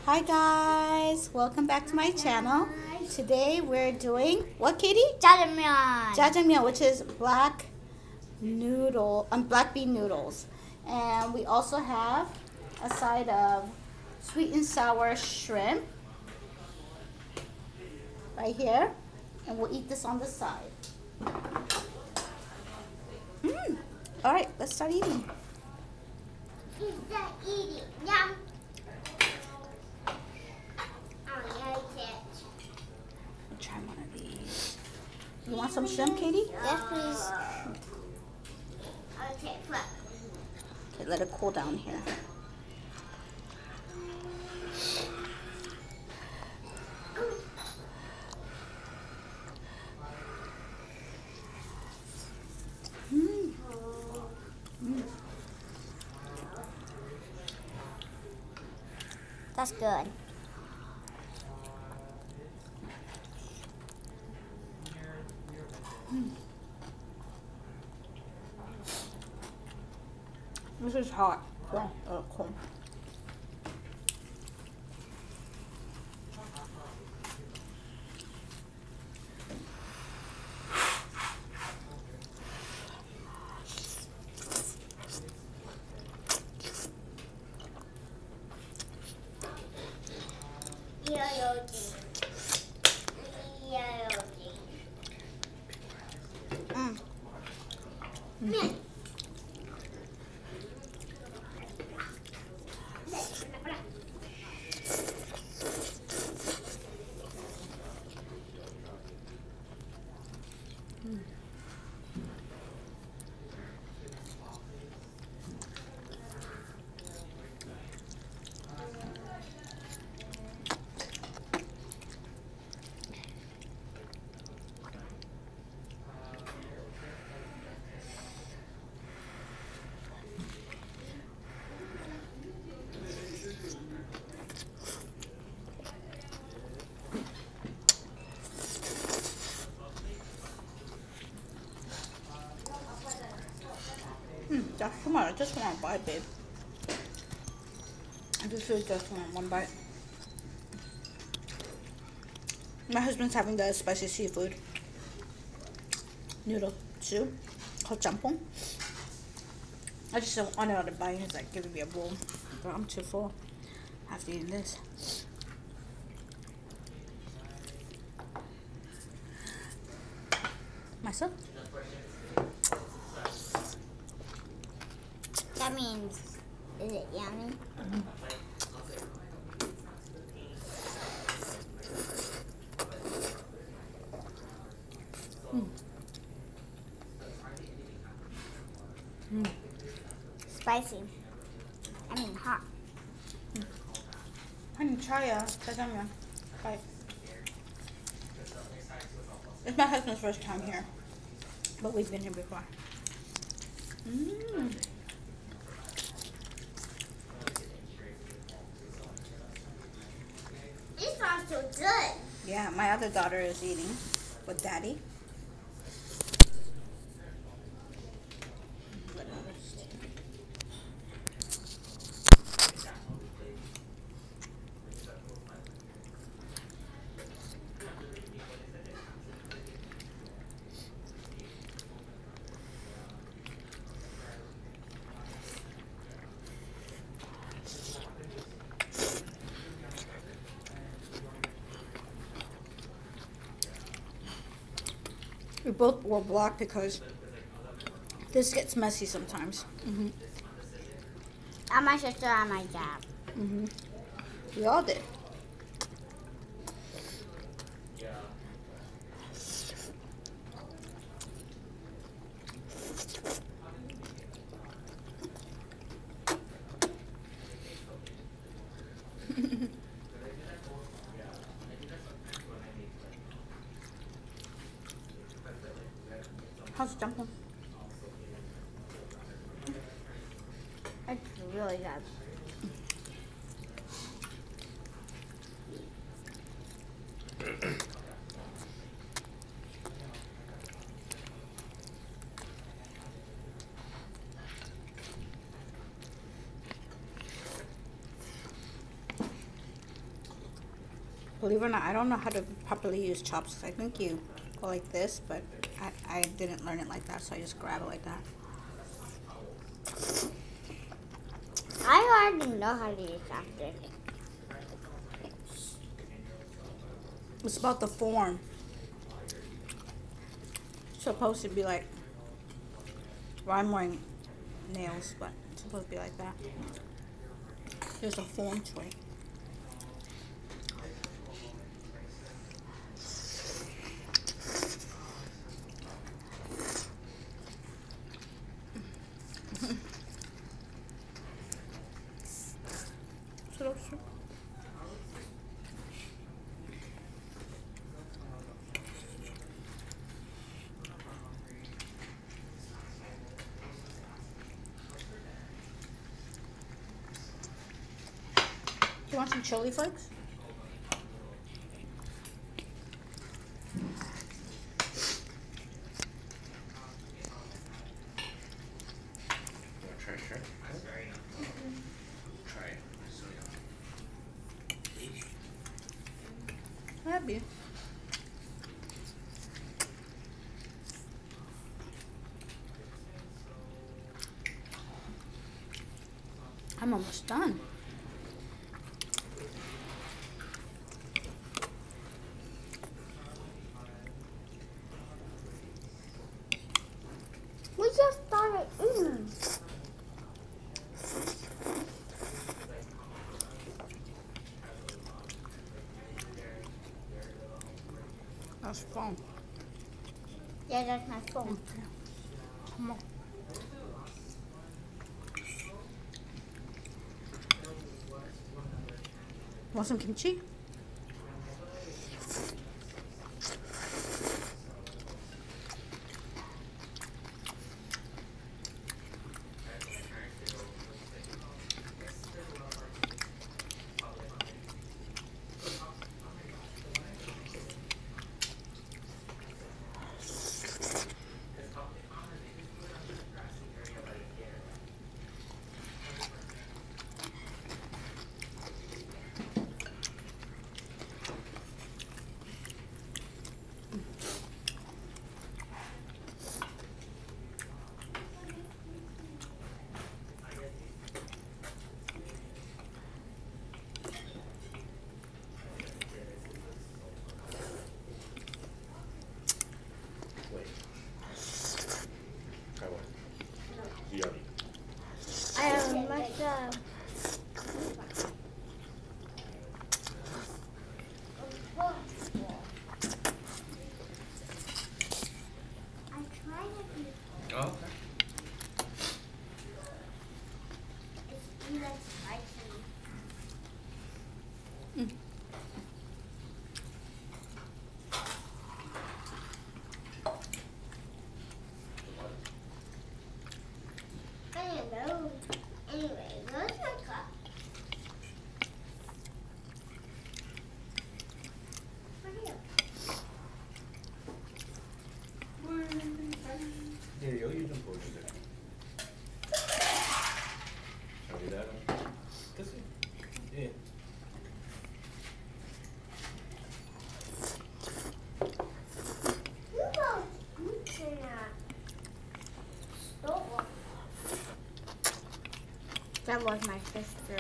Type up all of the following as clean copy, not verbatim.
Hi guys, welcome back to my channel. Today we're doing what, Katie? Jjajangmyeon. Jjajangmyeon, which is black bean noodles, and we also have a side of sweet and sour shrimp right here, and we'll eat this on the side. All right, let's start eating. Pizza eating. Yum. I'll try one of these. You want some shrimp, Katie? Yes, please. Okay, flip. Okay, let it cool down here. That's good. This is hot. Cool. Come on, I just want a bite, babe. I just really just want one bite. My husband's having the spicy seafood noodle soup called jjampong. I just don't want another bite. He's like giving me a bowl, but I'm too full after eating this. Myself. That means, is it yummy? Spicy. I mean hot. Honey, try jjajangmyeon. Bye. It's my husband's first time here, but we've been here before. This sounds so good. Yeah, my other daughter is eating with daddy. We both were blocked because this gets messy sometimes. And my sister and my dad. We all did. How's it jumping? It's really good. Believe it or not, I don't know how to properly use chopsticks. I think you go like this, but I didn't learn it like that, so I just grab it like that. I already know how to use chopsticks. It's about the form. It's supposed to be like, well, I'm wearing nails, but it's supposed to be like that. There's a form to it. You want some chili flakes? Try. Try it. Happy. I'm almost done. We just started eating. That's fun. Yeah, that's my phone. Okay. Come on. Want some kimchi? Wait. Try what? Yummy. Must Oh, okay. It's even spicy. I don't know. Anyway, where's my cup? 네, 여기 좀 보여주세요. 여기다가 됐어요. 예. 이거 무슨야? 또 That was my sister.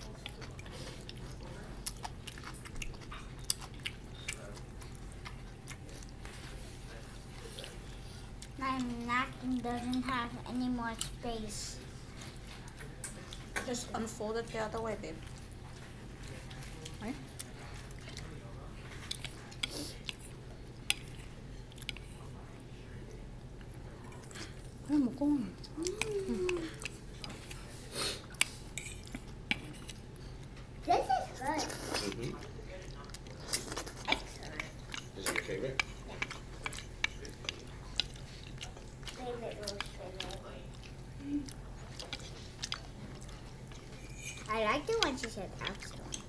My napkin doesn't have any more space. Just unfold it the other way, babe. Right? 그래 먹어. This is good. Mm-hmm. Excellent. Is it your favorite? Favorite roast favorite. I like the one she said excellent.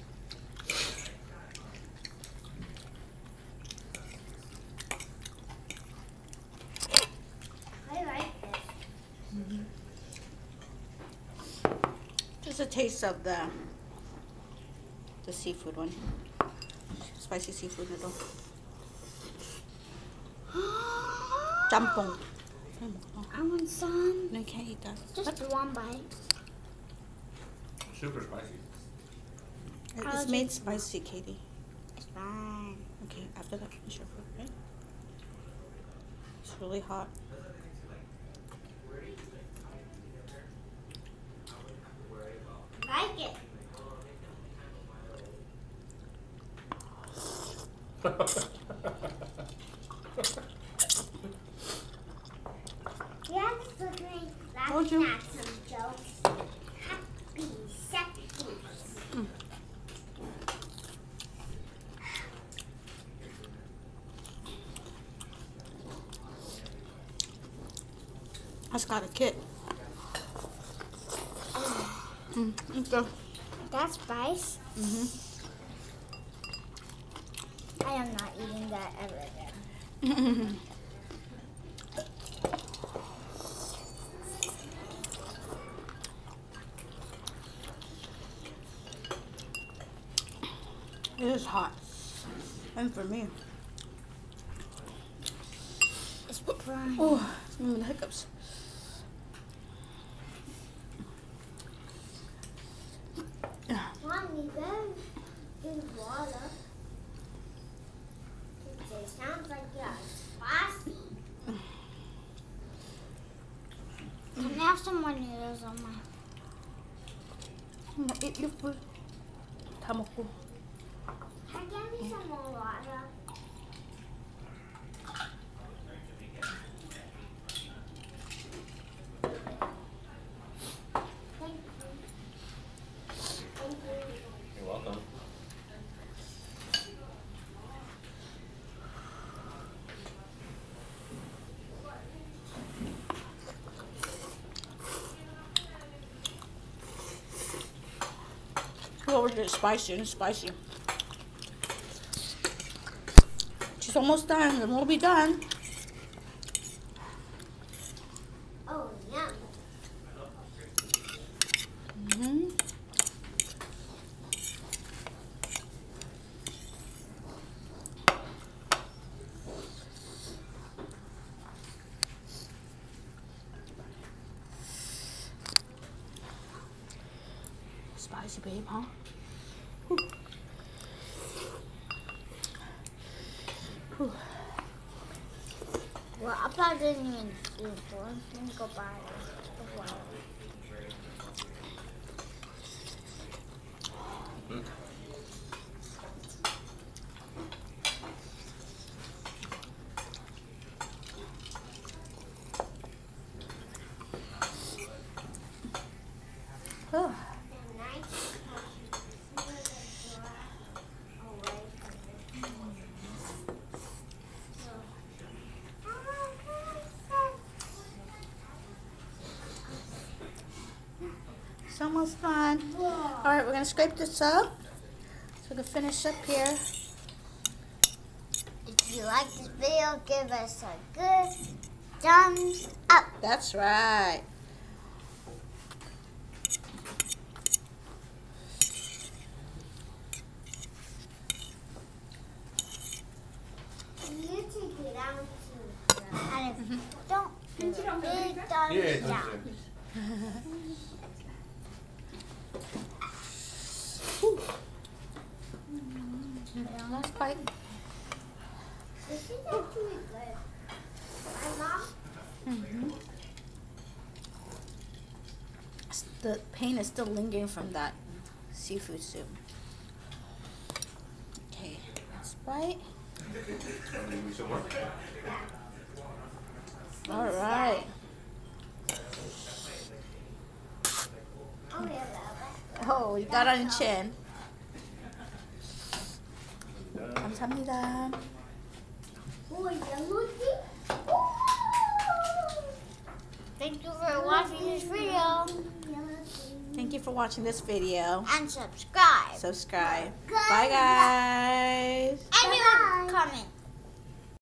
I like this. Just a taste of the seafood one. spicy seafood noodle. Jjampong. I want some. No, you can't eat that. Just one bite. Super spicy. It's made spicy, Katie. It's fine. Okay, after that, finish your food, right? It's really hot. Like it. Yeah, this was great. Told you. Laughing at some jokes. Happy, sexy. I just got a kit. Okay. That's spice. I am not eating that ever again. It is hot. And for me. It's prime. Oh, it's giving me the hiccups. Mommy, go drink water. It sounds like you're spicy. Can I have some more noodles on my... Eat your food. Tamoko. Can you give me some more water? Thank you. Thank you. You're welcome. Oh, it's spicy and spicy. She's almost done, and we'll be done. Oh, yum. Spicy, babe, huh? Well, I probably didn't even do it for it. Let me go buy the water. Oh. It's almost done. Alright, we're going to scrape this up. So we can finish up here. If you like this video, give us a good thumbs up. That's right. You take it out to and if you don't, big thumbs down. Last bite. This is actually good. My mom? The pain is still lingering from that seafood soup. Okay, last bite. All right. Oh, yeah, Oh, you got on your chin. 감사합니다. Oh, yellow tea? Thank you for watching this video. Thank you for watching this video. And subscribe. Subscribe. Good Bye, guys. And leave a comment.